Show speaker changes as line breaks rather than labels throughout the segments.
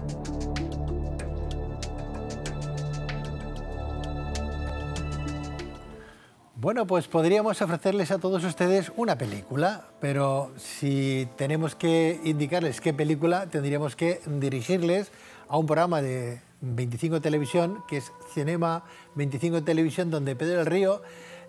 Bueno, pues podríamos ofrecerles a todos ustedes una película, pero si tenemos que indicarles qué película, tendríamos que dirigirles a un programa de 25 Televisión, que es Cinema 25 Televisión, donde Pedro del Río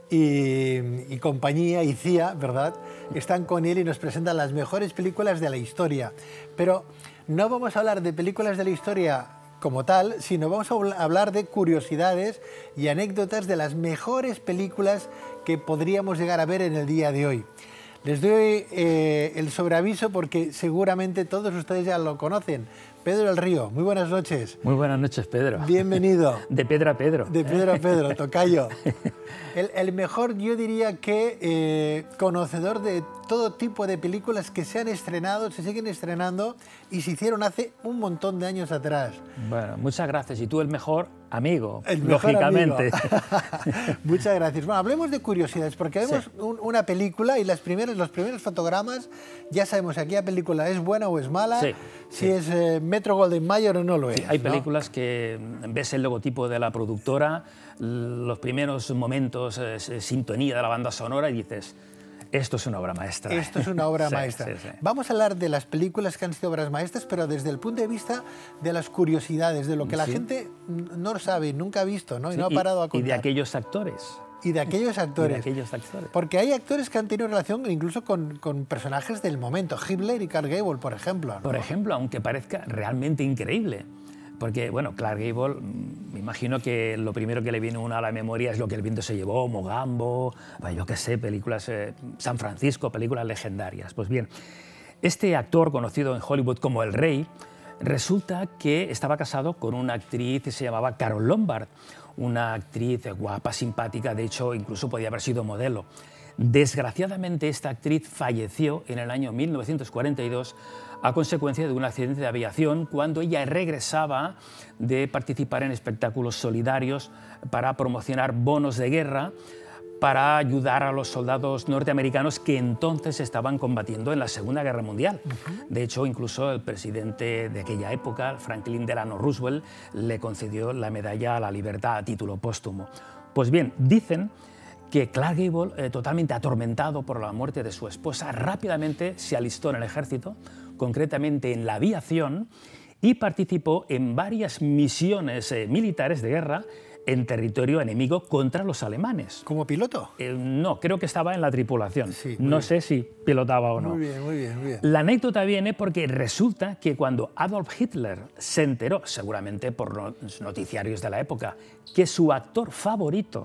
y compañía, y CIA, ¿verdad?, están con él y nos presentan las mejores películas de la historia. Pero no vamos a hablar de películas de la historia como tal, sino vamos a hablar de curiosidades y anécdotas de las mejores películas que podríamos llegar a ver en el día de hoy. Les doy el sobreaviso porque seguramente todos ustedes ya lo conocen. Pedro del Río, muy buenas noches.
Muy buenas noches, Pedro.
Bienvenido.
De Pedro a Pedro.
De Pedro a Pedro, tocayo. El mejor, yo diría que conocedor de todo tipo de películas que se han estrenado, se siguen estrenando y se hicieron hace un montón de años atrás.
Bueno, muchas gracias. Y tú el mejor amigo,
el mejor
lógicamente.
Amigo. Muchas gracias. Bueno, hablemos de curiosidades, porque vemos una película y los primeros fotogramas, ya sabemos si aquella película es buena o es mala, si es Metro Goldwyn Mayer o no lo es.
Hay películas que ves el logotipo de la productora, los primeros momentos, sintonía de la banda sonora y dices, esto es una obra maestra.
Esto es una obra maestra. Vamos a hablar de las películas que han sido obras maestras, pero desde el punto de vista de las curiosidades, de lo que la gente no sabe, nunca ha visto, ¿no? Y no ha parado a contar.
Y de aquellos actores.
Y de aquellos actores.
Y de aquellos actores.
Porque hay actores que han tenido relación incluso con personajes del momento. Hitler y Clark Gable, por ejemplo, ¿no?
Por ejemplo, aunque parezca realmente increíble. Porque, bueno, Clark Gable, me imagino que lo primero que le viene a uno a la memoria es Lo que el viento se llevó, Mogambo, bueno, yo qué sé, películas, San Francisco, películas legendarias. Pues bien, este actor conocido en Hollywood como El Rey, resulta que estaba casado con una actriz que se llamaba Carole Lombard, una actriz guapa, simpática, de hecho, incluso podía haber sido modelo. Desgraciadamente, esta actriz falleció en el año 1942 a consecuencia de un accidente de aviación cuando ella regresaba de participar en espectáculos solidarios para promocionar bonos de guerra para ayudar a los soldados norteamericanos que entonces estaban combatiendo en la Segunda Guerra Mundial. De hecho, incluso el presidente de aquella época, Franklin Delano Roosevelt, le concedió la Medalla a la Libertad a título póstumo. Pues bien, dicen que Clark Gable, totalmente atormentado por la muerte de su esposa, rápidamente se alistó en el ejército, concretamente en la aviación, y participó en varias misiones militares de guerra en territorio enemigo contra los alemanes.
¿Como piloto?
No, creo que estaba en la tripulación.
Sí,
no sé si pilotaba o no.
Muy bien, muy bien, muy bien.
La anécdota viene porque resulta que cuando Adolf Hitler se enteró, seguramente por los noticiarios de la época, que su actor favorito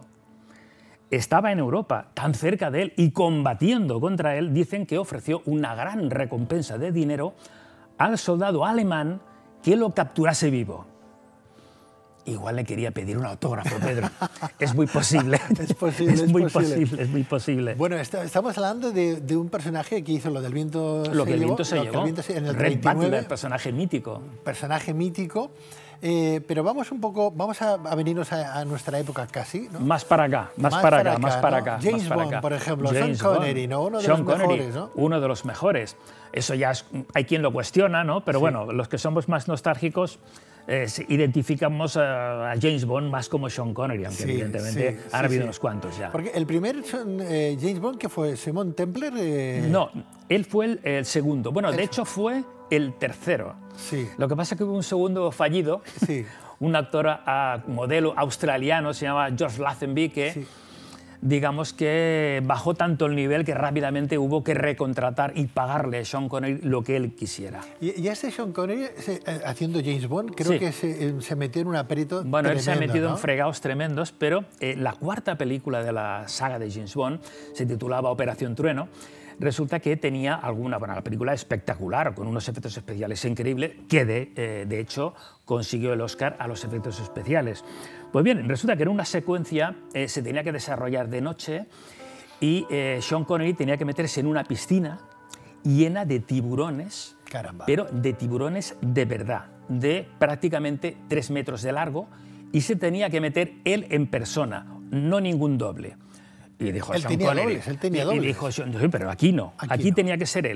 estaba en Europa, tan cerca de él y combatiendo contra él, dicen que ofreció una gran recompensa de dinero al soldado alemán que lo capturase vivo. Igual le quería pedir un autógrafo, Pedro. Es muy posible.
Es posible,
es muy posible. Es muy posible.
Bueno, estamos hablando de un personaje que hizo Lo que el viento se llevó.
Lo que el viento se llevó.
En el
Red
39,
Butler, personaje mítico.
Personaje mítico. Pero vamos a venirnos a nuestra época casi, ¿no?
Más para acá, más para acá.
James Bond, por ejemplo, Sean Connery, ¿no? Uno de los mejores, ¿no?
Uno de los mejores. Eso ya hay quien lo cuestiona, ¿no? Pero bueno, los que somos más nostálgicos identificamos a James Bond más como Sean Connery, aunque evidentemente han habido unos cuantos ya.
Porque el primer James Bond, que fue Simon Templer...
No, él fue el segundo. Bueno, de hecho fue el tercero.
Sí.
Lo que pasa es que hubo un segundo fallido.
Sí.
Un actor modelo australiano, se llama George Lazenby, que digamos que bajó tanto el nivel que rápidamente hubo que recontratar y pagarle a Sean Connery lo que él quisiera.
Y este Sean Connery, haciendo James Bond, creo que se metió en un aprieto
Bueno, él se ha metido,
¿no?,
en fregados tremendos, pero la cuarta película de la saga de James Bond se titulaba Operación Trueno. Resulta que tenía la película espectacular, con unos efectos especiales increíbles, que de hecho consiguió el Oscar a los efectos especiales. Pues bien, resulta que en una secuencia se tenía que desarrollar de noche y Sean Connery tenía que meterse en una piscina llena de tiburones, pero de tiburones de verdad, de prácticamente 3 metros de largo, y se tenía que meter él en persona, no ningún doble. Y dijo
él tenía dobles.
Y dijo, pero aquí no, aquí tenía que ser él.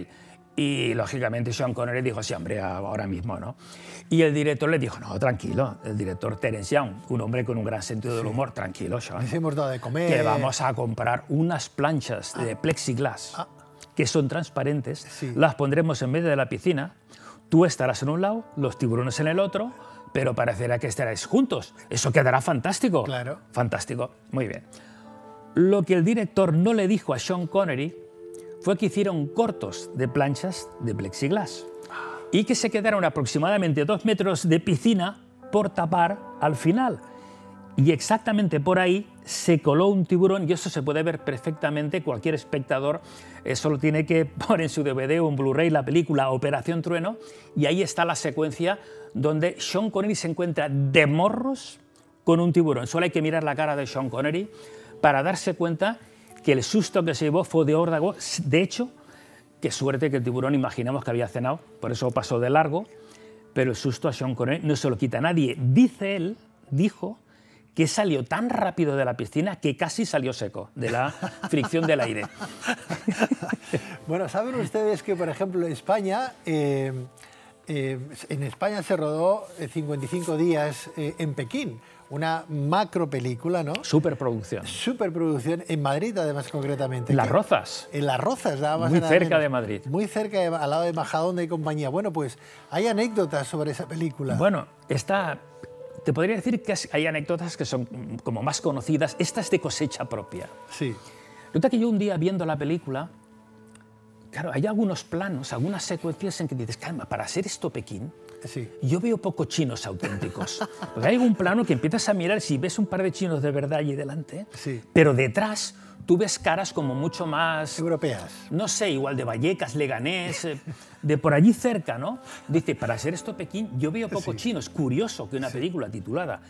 Y, lógicamente, Sean Connery dijo, sí, hombre, ahora mismo, ¿no? Y el director le dijo, no, tranquilo, el director Terence Young, un hombre con un gran sentido del humor, tranquilo, Sean,
Les hemos dado de comer.
que vamos a comprar unas planchas de plexiglas que son transparentes, las pondremos en medio de la piscina, tú estarás en un lado, los tiburones en el otro, pero parecerá que estaréis juntos. Eso quedará fantástico.
Claro.
Fantástico, muy bien. Lo que el director no le dijo a Sean Connery fue que hicieron cortos de planchas de plexiglas y que se quedaron aproximadamente 2 metros de piscina por tapar al final. Y exactamente por ahí se coló un tiburón, y eso se puede ver perfectamente. Cualquier espectador solo tiene que poner en su DVD o en Blu-ray la película Operación Trueno, y ahí está la secuencia donde Sean Connery se encuentra de morros con un tiburón. Solo hay que mirar la cara de Sean Connery para darse cuenta que el susto que se llevó fue de órdago. De hecho, qué suerte que el tiburón, imaginamos que había cenado, por eso pasó de largo, pero el susto a Sean Connery no se lo quita nadie. Dijo que salió tan rápido de la piscina que casi salió seco de la fricción del aire.
Bueno, ¿saben ustedes que, por ejemplo, España, en España se rodó 55 días en Pekín? Una macro película, ¿no?
Superproducción.
Superproducción, en Madrid, además, concretamente.
En Las Rozas.
En Las Rozas, nada más.
Muy cerca de Madrid.
Muy cerca, al lado de Majadahonda y compañía. Bueno, pues hay anécdotas sobre esa película.
Bueno, te podría decir que hay anécdotas que son como más conocidas. Esta es de cosecha propia.
Sí.
Resulta que yo un día viendo la película, claro, hay algunos planos, algunas secuencias en que dices, calma, para hacer esto Pekín,
sí,
yo veo pocos chinos auténticos. Porque hay un plano que empiezas a mirar, si ves un par de chinos de verdad allí delante,
sí,
pero detrás tú ves caras como mucho más...
europeas.
No sé, igual de Vallecas, Leganés, de por allí cerca, ¿no? Dice, para hacer esto Pekín, yo veo pocos chinos. Curioso que una película titulada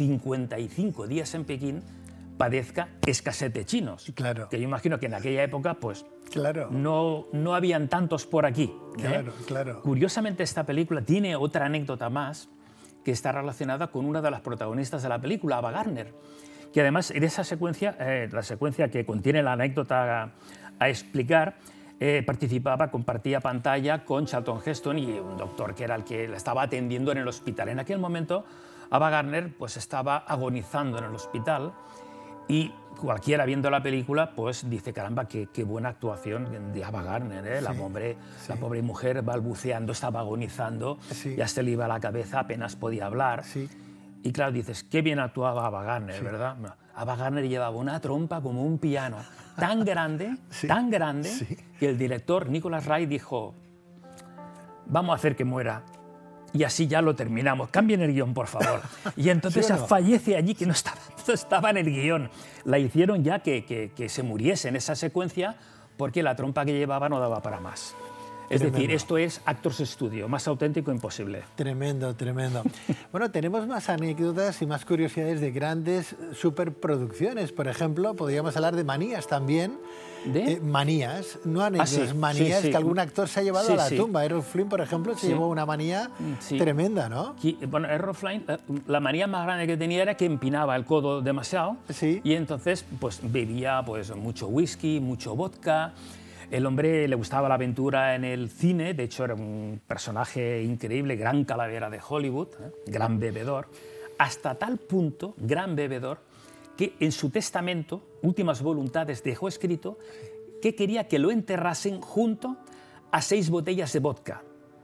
55 días en Pekín padezca escasez de chinos.
Claro.
Que yo imagino que en aquella época, pues,
claro,
no habían tantos por aquí.
Claro, claro.
Curiosamente, esta película tiene otra anécdota más que está relacionada con una de las protagonistas de la película, Ava Gardner, que además en esa secuencia, la secuencia que contiene la anécdota a explicar, compartía pantalla con Charlton Heston y un doctor que era el que la estaba atendiendo en el hospital. En aquel momento, Ava Gardner pues, estaba agonizando en el hospital. Y cualquiera viendo la película pues dice, caramba, qué buena actuación de Ava Gardner, ¿eh? La pobre mujer balbuceando, estaba agonizando, ya se le iba la cabeza, apenas podía hablar.
Sí.
Y claro, dices, qué bien actuaba Ava Gardner, ¿verdad? Bueno, Ava Gardner llevaba una trompa como un piano, tan grande, que el director Nicholas Ray dijo, vamos a hacer que muera. Y así ya lo terminamos. Cambien el guión, por favor. Y entonces fallece allí, que no estaba en el guión. La hicieron ya que se muriese en esa secuencia porque la trompa que llevaba no daba para más. Es decir, esto es Actors Studio, más auténtico imposible.
Tremendo, tremendo. Bueno, tenemos más anécdotas y más curiosidades de grandes superproducciones. Por ejemplo, podríamos hablar de Manías también.
¿De?
Manías, no anécdotas, manías que algún actor se ha llevado a la tumba. Errol Flynn, por ejemplo, se llevó una manía tremenda, ¿no?
Bueno, Errol Flynn, la manía más grande que tenía era que empinaba el codo demasiado y entonces pues, bebía pues, mucho whisky, mucho vodka. El hombre le gustaba la aventura en el cine, de hecho era un personaje increíble, gran calavera de Hollywood, gran bebedor, hasta tal punto, gran bebedor, que en su testamento, últimas voluntades, dejó escrito que quería que lo enterrasen junto a 6 botellas de vodka.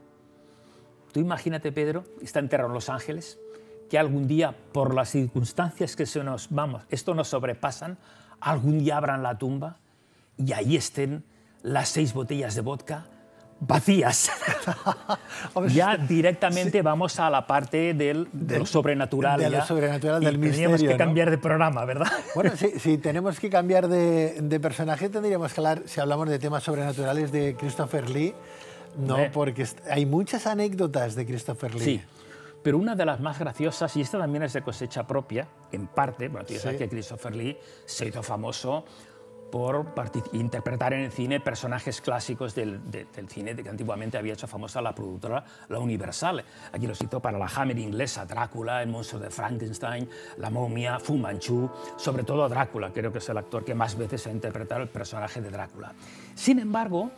Tú imagínate, Pedro, está enterrado en Los Ángeles, que algún día, por las circunstancias que esto nos sobrepasan, algún día abran la tumba y ahí estén las 6 botellas de vodka vacías. Ya directamente vamos a la parte de lo sobrenatural.
De lo sobrenatural, del misterio.
Tendríamos que cambiar de programa, ¿verdad?
Bueno, si tenemos que cambiar de personaje, tendríamos que hablar, si hablamos de temas sobrenaturales, de Christopher Lee, ¿no? Porque hay muchas anécdotas de Christopher Lee.
Sí, pero una de las más graciosas, y esta también es de cosecha propia, en parte, bueno, tú sabes que Christopher Lee se hizo famoso por interpretar en el cine personajes clásicos del cine que antiguamente había hecho famosa la productora La Universal. Aquí los hizo para la Hammer inglesa, Drácula, El monstruo de Frankenstein, La momia, Fu Manchu, sobre todo Drácula, creo que es el actor que más veces ha interpretado el personaje de Drácula. Sin embargo,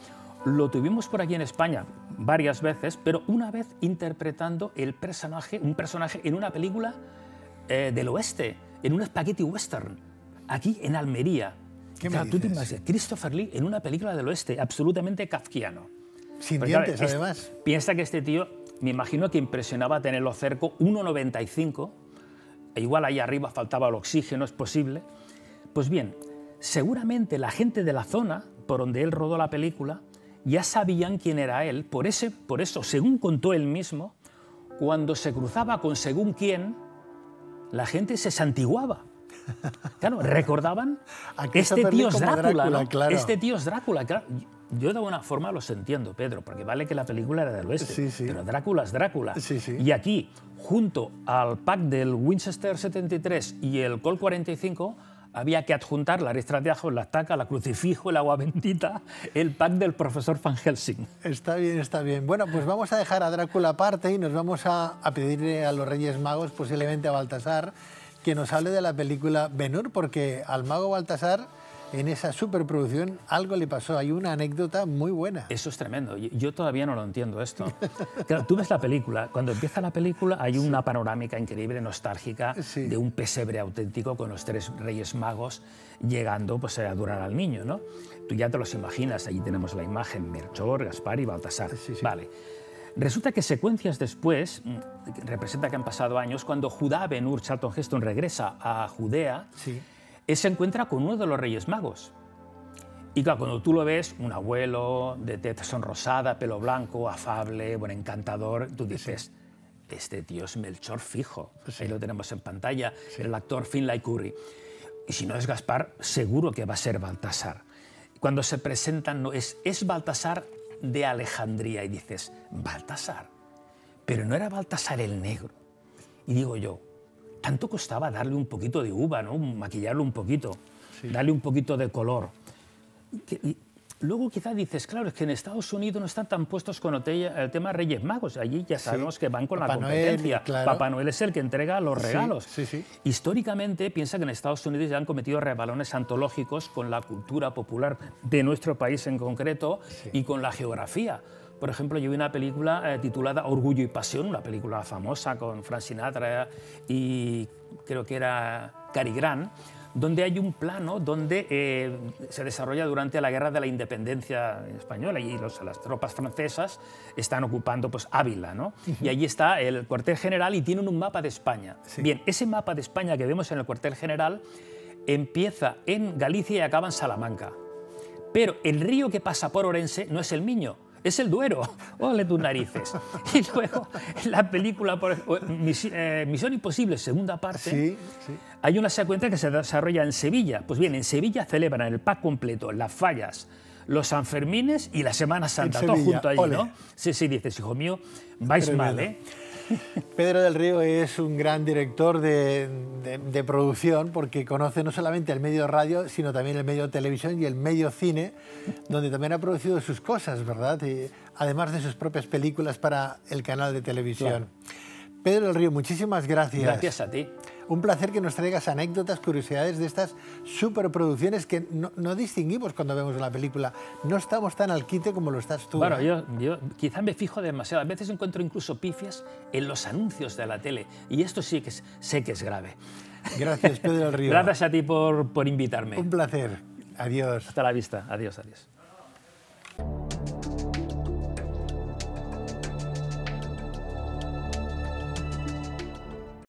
lo tuvimos por aquí en España varias veces, pero una vez interpretando un personaje en una película del oeste, en un spaghetti western, aquí en Almería.
¿Qué
Claro,
me
tú te
dices?
imaginas, Christopher Lee en una película del oeste, absolutamente kafkiano.
Sin
Porque, claro,
dientes, además.
Piensa que este tío, me imagino que impresionaba tenerlo cerca, 1,95, igual ahí arriba faltaba el oxígeno, es posible. Pues bien, seguramente la gente de la zona por donde él rodó la película ya sabían quién era él, por eso, según contó él mismo, cuando se cruzaba con según quién, la gente se santiguaba. Claro, recordaban,
Aquí
este tío es
como
Drácula, ¿no?
claro.
Este tío es Drácula, claro. Yo de alguna forma los entiendo, Pedro, porque vale que la película era del oeste,
Sí, sí.
pero Drácula es Drácula.
Sí, sí.
Y aquí, junto al pack del Winchester 73 y el Colt 45, había que adjuntar la estrategia, la estaca, la crucifijo, el agua bendita, el pack del profesor Van Helsing.
Está bien, está bien. Bueno, pues vamos a dejar a Drácula aparte y nos vamos a pedirle a los Reyes Magos, posiblemente a Baltasar, que nos hable de la película Ben-Hur, porque al mago Baltasar, en esa superproducción, algo le pasó. Hay una anécdota muy buena.
Eso es tremendo. Yo todavía no lo entiendo esto. Claro, tú ves la película, cuando empieza la película hay una panorámica increíble, nostálgica,
Sí.
de un pesebre auténtico con los 3 Reyes Magos llegando pues, a adorar al niño, ¿no? Tú ya te los imaginas, allí tenemos la imagen, Melchor, Gaspar y Baltasar.
Sí, sí.
Vale. Resulta que secuencias después, representa que han pasado años, cuando Judá Ben-Hur, Charlton Heston, regresa a Judea,
Sí.
él se encuentra con uno de los Reyes Magos. Y claro, cuando tú lo ves, un abuelo de tez sonrosada, pelo blanco, afable, bueno, encantador, tú dices, este tío es Melchor fijo.
Sí.
Ahí lo tenemos en pantalla, el actor Finlay Curry. Y si no es Gaspar, seguro que va a ser Baltasar. Cuando se presentan, no, es Baltasar de Alejandría. Y dices, Baltasar, pero no era Baltasar el negro. Y digo yo, tanto costaba darle un poquito de uva, ¿no? Maquillarlo un poquito, darle un poquito de color. Y luego quizás dices, claro, es que en Estados Unidos no están tan puestos con el tema Reyes Magos. Allí ya sabemos que van con
Papá
la
Noel,
competencia.
claro.
Papá Noel es el que entrega los regalos.
Sí, sí.
Históricamente, piensa que en Estados Unidos ya han cometido rebalones antológicos con la cultura popular de nuestro país en concreto y con la geografía. Por ejemplo, yo vi una película titulada Orgullo y Pasión, una película famosa con Frank Sinatra y creo que era Cary Grant, donde hay un plano donde se desarrolla durante la Guerra de la Independencia Española y las tropas francesas están ocupando pues, Ávila, ¿no? Y allí está el cuartel general y tienen un mapa de España.
Sí.
Bien, ese mapa de España que vemos en el cuartel general empieza en Galicia y acaba en Salamanca. Pero el río que pasa por Orense no es el Miño, es el Duero. ¡Ole tus narices! Y luego, en la película Misión Imposible, segunda parte,
Sí, sí.
hay una secuencia que se desarrolla en Sevilla. Pues bien, en Sevilla celebran el pack completo, las fallas, los Sanfermines y la Semana Santa, todo
Sevilla,
junto allí,
ole.
¿no? Sí, sí, dices, hijo mío, vais
Tremendo.
mal, ¿eh?
Pedro del Río es un gran director de producción porque conoce no solamente el medio radio, sino también el medio televisión y el medio cine, donde también ha producido sus cosas, ¿verdad? Y además de sus propias películas para el canal de televisión. Pedro del Río, muchísimas gracias.
Gracias a ti.
Un placer que nos traigas anécdotas, curiosidades de estas superproducciones que no distinguimos cuando vemos una película. No estamos tan al quite como lo estás tú.
Bueno, yo quizá me fijo demasiado. A veces encuentro incluso pifias en los anuncios de la tele. Y esto sí que sé que es grave.
Gracias, Pedro del Río.
Gracias a ti por invitarme.
Un placer. Adiós.
Hasta la vista. Adiós, adiós.